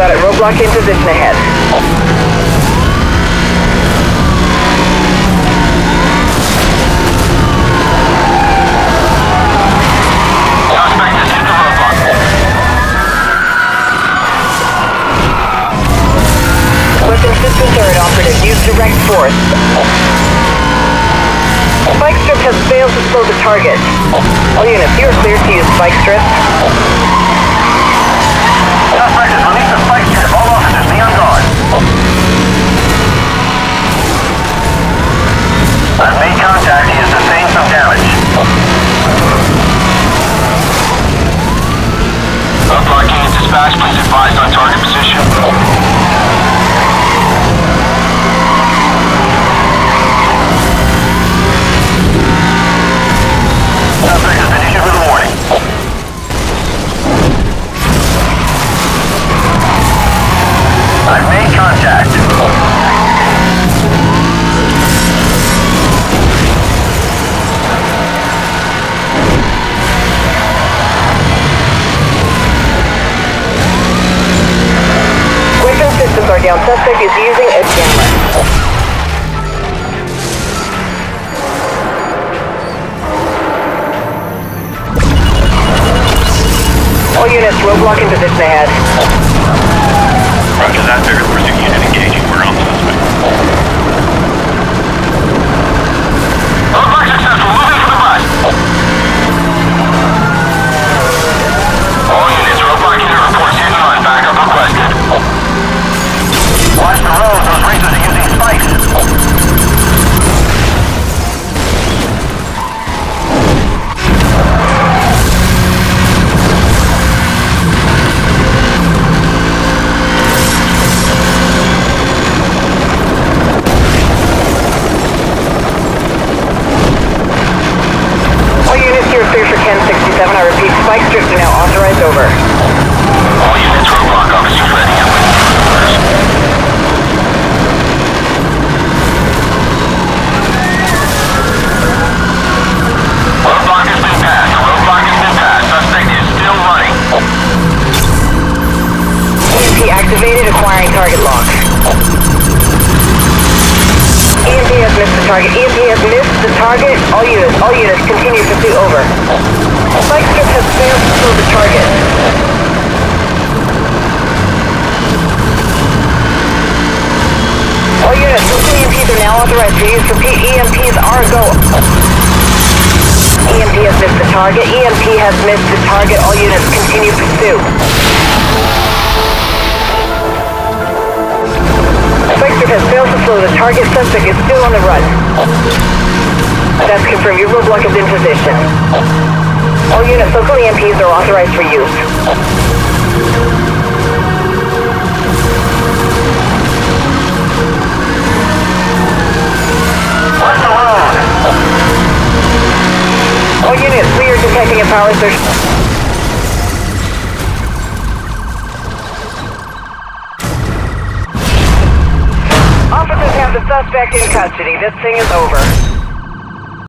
got it. Roadblock in position ahead. Suspect is in the roadblock. Weapon system turret operative. Use direct force. Spike strip has failed to slow the target. All units, you are cleared to use spike strip. Suspect has released the spike strip. All officers be on guard. I've made contact. He has sustained some damage. Roadblock unit dispatch. Please advise on target position. Suspect has been issued with a warning. I've made contact. Weapon systems are down. Suspect is using a jammer. All units, roadblock in position ahead. Roger that. Figure pursuit unit engaging. We're on suspect. Roadblock successful. Moving for the bus. All units, roadblock unit reports hit and run. Backup requested. Watch the road. Those racers are using spikes. I repeat, spike strips are now authorized over. All units, roadblock officers ready up. Roadblock has been passed. Roadblock has been passed. Suspect is still running. EMP activated, acquiring target lock. EMP has missed the target. EMP has missed the target. All units, continue pursuit over. Spike strip has failed to slow the target. All units, local EMPs are now authorized to use. Repeat, EMPs are go. EMP has missed the target. EMP has missed the target. All units, continue pursuit. Spike strip has failed to slow the target. Suspect is still on the run. That's confirmed. Your roadblock is in position. All units, local EMPs are authorized for use. What's the road? All units, we are detecting a power surge. Officers have the suspect in custody. This thing is over.